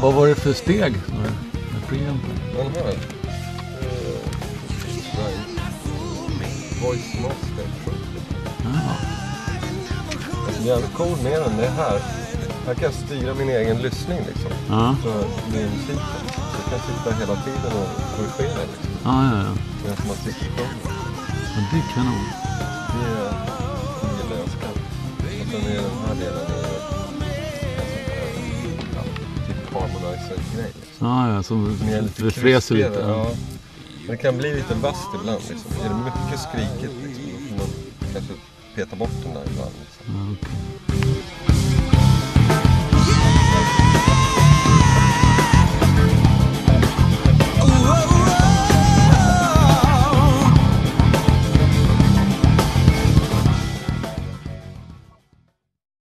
Vad var det för steg med preampen? Den här. Voice Master 70. Ja. Alltså, jävligt cool med den, det är här. Här kan jag styra min egen lyssning liksom. Ja. För min musik. Så jag kan sitta hela tiden och korrigera liksom. Ja. Medan man sitter på den. Ja, det är kanon. Det gillar jag skarpt. Och sen är den här delen typ harmonizer-grej. Liksom. Ja, som Det fräser lite. Ja. Det kan bli lite vasst ibland. Liksom. Är det mycket skrikigt liksom, då får man kanske peta bort den där ibland. Liksom. Ja, okay.